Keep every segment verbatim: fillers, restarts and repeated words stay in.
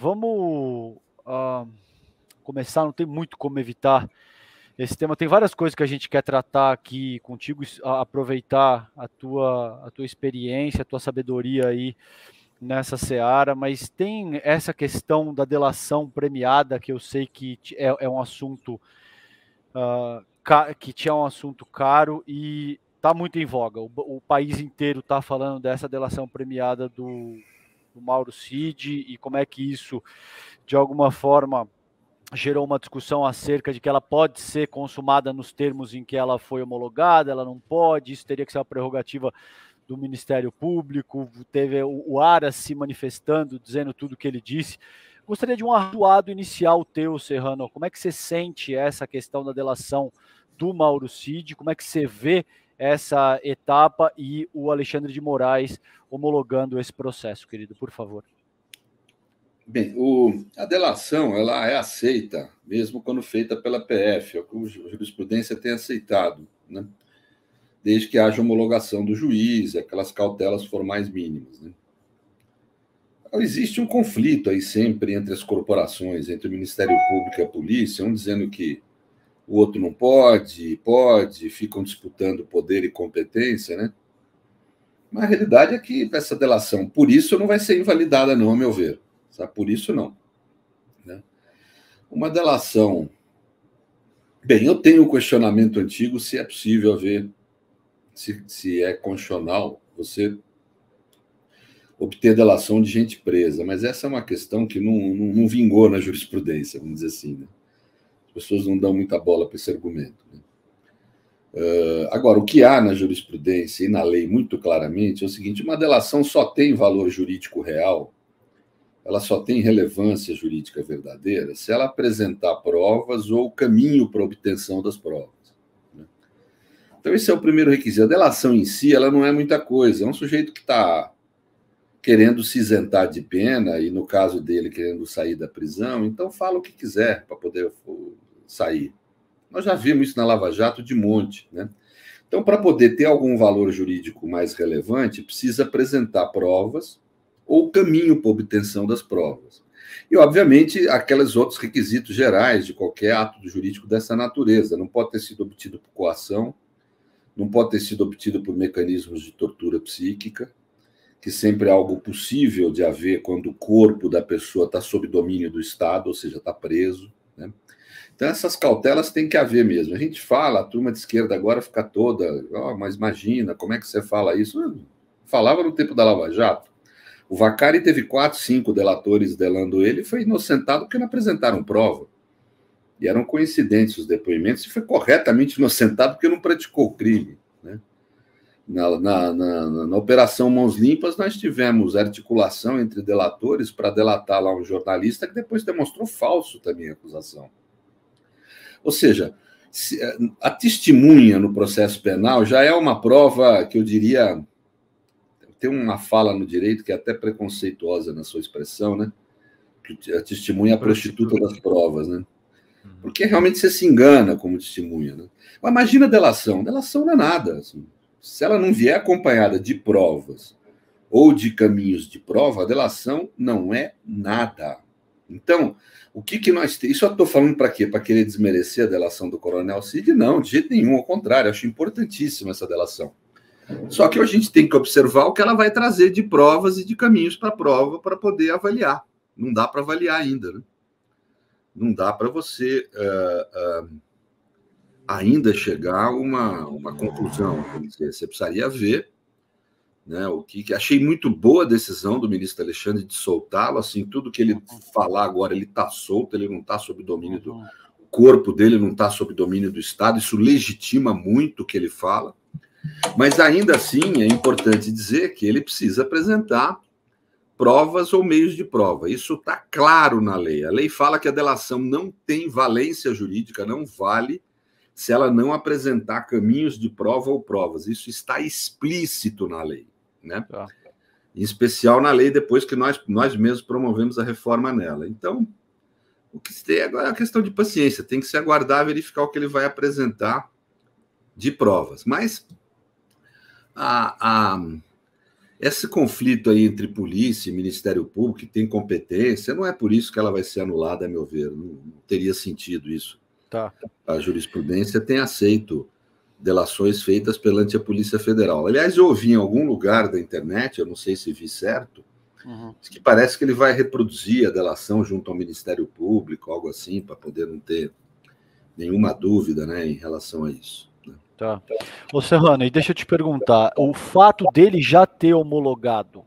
vamos uh, começar, não tem muito como evitar esse tema. Tem várias coisas que a gente quer tratar aqui contigo, aproveitar a tua, a tua experiência, a tua sabedoria aí nessa seara, mas tem essa questão da delação premiada, que eu sei que é, é um assunto uh, que é um assunto caro e está muito em voga. O, o país inteiro está falando dessa delação premiada do, do Mauro Cid e como é que isso, de alguma forma, gerou uma discussão acerca de que ela pode ser consumada nos termos em que ela foi homologada, ela não pode, isso teria que ser uma prerrogativa do Ministério Público. Teve o, o Aras se manifestando, dizendo tudo o que ele disse. Gostaria de um arduado inicial teu, Serrano. Como é que você sente essa questão da delação do Mauro Cid? Como é que você vê essa etapa e o Alexandre de Moraes homologando esse processo, querido, por favor? Bem, o, a delação ela é aceita, mesmo quando feita pela P F, é o que a jurisprudência tem aceitado, né? Desde que haja homologação do juiz, aquelas cautelas formais mínimas, né? Existe um conflito aí sempre entre as corporações, entre o Ministério Público e a polícia, um dizendo que o outro não pode, pode, ficam disputando poder e competência, né? Mas a realidade é que essa delação, por isso, não vai ser invalidada, não, a meu ver. Sabe? Por isso, não. Né? Uma delação... Bem, eu tenho um questionamento antigo se é possível haver, se, se é constitucional você obter delação de gente presa, mas essa é uma questão que não, não, não vingou na jurisprudência, vamos dizer assim. Né? As pessoas não dão muita bola para esse argumento. Né? Uh, agora, o que há na jurisprudência e na lei muito claramente é o seguinte: uma delação só tem valor jurídico real, ela só tem relevância jurídica verdadeira se ela apresentar provas ou caminho para a obtenção das provas. Né? Então, esse é o primeiro requisito. A delação em si, ela não é muita coisa. É um sujeito que está querendo se isentar de pena, e no caso dele, querendo sair da prisão, então fala o que quiser para poder sair. Nós já vimos isso na Lava Jato de monte, né? Então, para poder ter algum valor jurídico mais relevante, precisa apresentar provas ou caminho para obtenção das provas. E, obviamente, aqueles outros requisitos gerais de qualquer ato jurídico dessa natureza. Não pode ter sido obtido por coação, não pode ter sido obtido por mecanismos de tortura psíquica, que sempre é algo possível de haver quando o corpo da pessoa está sob domínio do Estado, ou seja, está preso. Né? Então, essas cautelas tem que haver mesmo. A gente fala, a turma de esquerda agora fica toda, oh, mas imagina, como é que você fala isso? Eu falava no tempo da Lava Jato. O Vaccari teve quatro, cinco delatores delando ele e foi inocentado porque não apresentaram prova. E eram coincidentes os depoimentos e foi corretamente inocentado porque não praticou o crime. Né? Na, na, na, na Operação Mãos Limpas, nós tivemos articulação entre delatores para delatar lá um jornalista que depois demonstrou falso também a acusação. Ou seja, a testemunha no processo penal já é uma prova que eu diria... Tem uma fala no direito que é até preconceituosa na sua expressão, né? Que a testemunha é a prostituta das provas, né? Porque realmente você se engana como testemunha, né? Mas imagina a delação. A delação não é nada. Assim. Se ela não vier acompanhada de provas ou de caminhos de prova, a delação não é nada. Então, o que, que nós temos? Isso eu estou falando para quê? Para querer desmerecer a delação do Coronel Cid? Não, de jeito nenhum, ao contrário, acho importantíssima essa delação. Só que a gente tem que observar o que ela vai trazer de provas e de caminhos para a prova para poder avaliar. Não dá para avaliar ainda, né? Não dá para você uh, uh, ainda chegar a uma, uma conclusão. Você precisaria ver, né, o que, que... Achei muito boa a decisão do ministro Alexandre de soltá-lo. Assim, tudo que ele falar agora, ele está solto, ele não está sob domínio do... O corpo dele não está sob domínio do Estado. Isso legitima muito o que ele fala. Mas, ainda assim, é importante dizer que ele precisa apresentar provas ou meios de prova. Isso está claro na lei. A lei fala que a delação não tem valência jurídica, não vale se ela não apresentar caminhos de prova ou provas. Isso está explícito na lei. Né? Tá. Em especial na lei depois que nós, nós mesmos promovemos a reforma nela. Então, o que se tem agora é a questão de paciência. Tem que se aguardar, verificar o que ele vai apresentar de provas. Mas... A, a, esse conflito aí entre polícia e Ministério Público, que tem competência, não é por isso que ela vai ser anulada, a meu ver. Não, não teria sentido isso. Tá. A jurisprudência tem aceito delações feitas perante a Polícia Federal. Aliás, eu ouvi em algum lugar da internet, eu não sei se vi certo, uhum. que parece que ele vai reproduzir a delação junto ao Ministério Público, algo assim, para poder não ter nenhuma dúvida, né, em relação a isso. Tá. Ô Serrano, e deixa eu te perguntar, o fato dele já ter homologado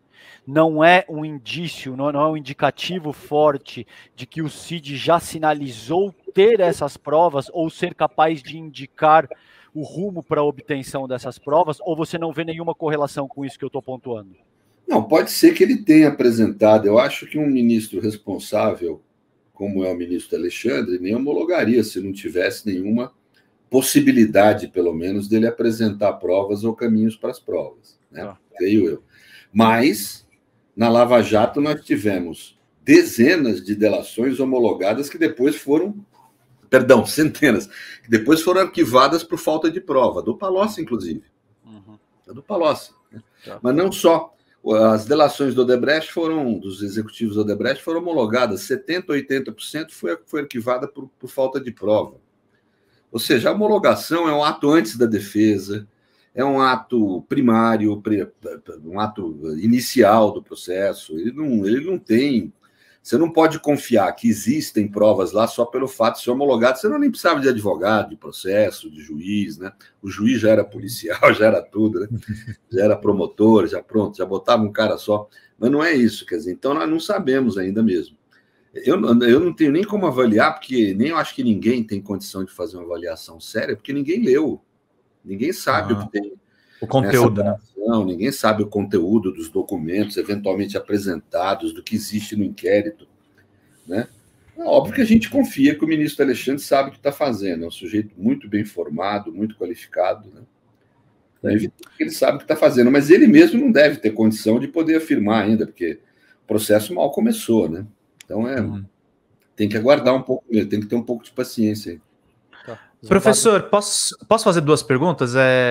não é um indício, não é um indicativo forte de que o C I D já sinalizou ter essas provas ou ser capaz de indicar o rumo para a obtenção dessas provas, ou você não vê nenhuma correlação com isso que eu estou pontuando? Não, pode ser que ele tenha apresentado. Eu acho que um ministro responsável, como é o ministro Alexandre, nem homologaria se não tivesse nenhuma possibilidade, pelo menos, dele apresentar provas ou caminhos para as provas, né? Ah. Creio eu. Mas, na Lava Jato, nós tivemos dezenas de delações homologadas que depois foram, perdão, centenas, que depois foram arquivadas por falta de prova, do Palocci, inclusive. Uhum. Do Palocci. Né? Tá. Mas não só. As delações do Odebrecht foram, dos executivos do Odebrecht, foram homologadas, setenta por cento, oitenta por cento foi, foi arquivada por, por falta de prova. Ou seja, a homologação é um ato antes da defesa, é um ato primário, um ato inicial do processo. Ele não, ele não tem... Você não pode confiar que existem provas lá só pelo fato de ser homologado. Você não nem precisava de advogado, de processo, de juiz, né? O juiz já era policial, já era tudo, né? Já era promotor, já pronto, já botava um cara só. Mas não é isso, quer dizer, então nós não sabemos ainda mesmo. Eu, eu não tenho nem como avaliar, porque nem eu acho que ninguém tem condição de fazer uma avaliação séria, porque ninguém leu. Ninguém sabe ah, o que tem. O conteúdo, né? Ninguém sabe o conteúdo dos documentos eventualmente apresentados, do que existe no inquérito, né? É óbvio que a gente confia que o ministro Alexandre sabe o que está fazendo, é um sujeito muito bem formado, muito qualificado, né? É evidente que ele sabe o que está fazendo, mas ele mesmo não deve ter condição de poder afirmar ainda, porque o processo mal começou, né? Então, é, uhum. tem que aguardar um pouco, tem que ter um pouco de paciência aí. Professor, posso, posso fazer duas perguntas?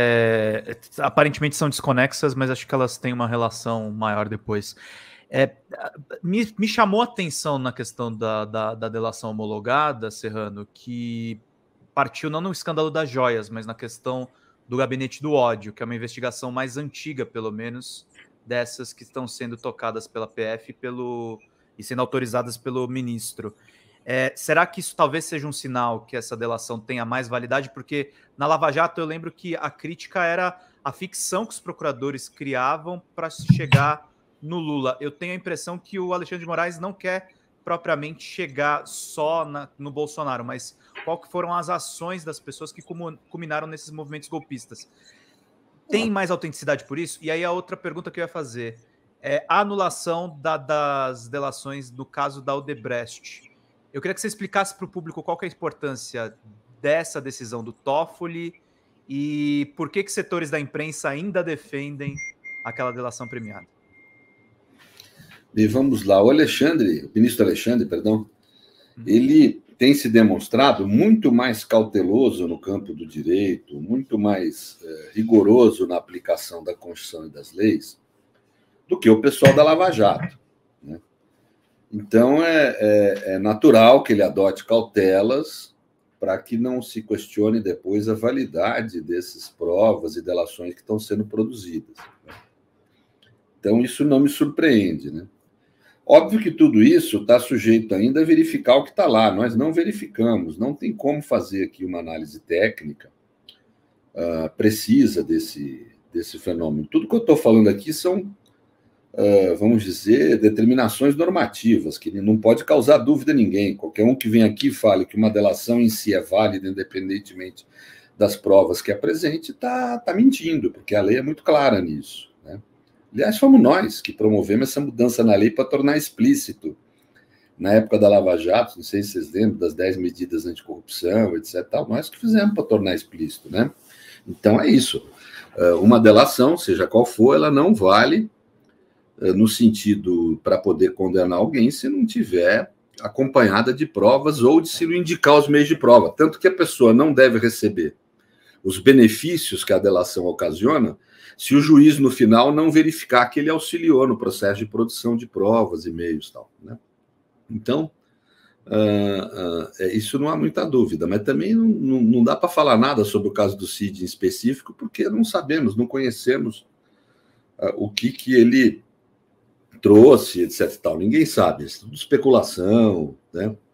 É, aparentemente são desconexas, mas acho que elas têm uma relação maior depois. É, me, me chamou a atenção na questão da, da, da delação homologada, Serrano, que partiu não no escândalo das joias, mas na questão do gabinete do ódio, que é uma investigação mais antiga, pelo menos, dessas que estão sendo tocadas pela P F pelo, e sendo autorizadas pelo ministro. É, será que isso talvez seja um sinal que essa delação tenha mais validade? Porque na Lava Jato eu lembro que a crítica era a ficção que os procuradores criavam para chegar no Lula. Eu tenho a impressão que o Alexandre de Moraes não quer propriamente chegar só na, no Bolsonaro, mas qual que foram as ações das pessoas que culminaram nesses movimentos golpistas? Tem mais autenticidade por isso? E aí a outra pergunta que eu ia fazer é a anulação da, das delações no caso da Odebrecht. Eu queria que você explicasse para o público qual que é a importância dessa decisão do Toffoli e por que que setores da imprensa ainda defendem aquela delação premiada. E vamos lá, o Alexandre, o ministro Alexandre, perdão, hum. ele tem se demonstrado muito mais cauteloso no campo do direito, muito mais é, rigoroso na aplicação da Constituição e das leis do que o pessoal da Lava Jato. Né? Então, é, é, é natural que ele adote cautelas para que não se questione depois a validade dessas provas e delações que estão sendo produzidas. Então, isso não me surpreende, né? Óbvio que tudo isso está sujeito ainda a verificar o que está lá. Nós não verificamos, não tem como fazer aqui uma análise técnica uh, precisa desse, desse fenômeno. Tudo que eu estou falando aqui são, uh, vamos dizer, determinações normativas, que não pode causar dúvida a ninguém. Qualquer um que vem aqui e fale que uma delação em si é válida, independentemente das provas que apresente, está tá mentindo, porque a lei é muito clara nisso. Aliás, fomos nós que promovemos essa mudança na lei para tornar explícito. Na época da Lava Jato, não sei se vocês lembram, das dez medidas anticorrupção, etcétera. Nós que fizemos para tornar explícito, né? Então, é isso. Uma delação, seja qual for, ela não vale no sentido para poder condenar alguém se não tiver acompanhada de provas ou de se não indicar os meios de prova. Tanto que a pessoa não deve receber os benefícios que a delação ocasiona, se o juiz, no final, não verificar que ele auxiliou no processo de produção de provas e meios e tal, né? Então, uh, uh, isso não há muita dúvida, mas também não, não, não dá para falar nada sobre o caso do Cid em específico, porque não sabemos, não conhecemos uh, o que, que ele trouxe, etc. Tal. Ninguém sabe, é tudo especulação, né?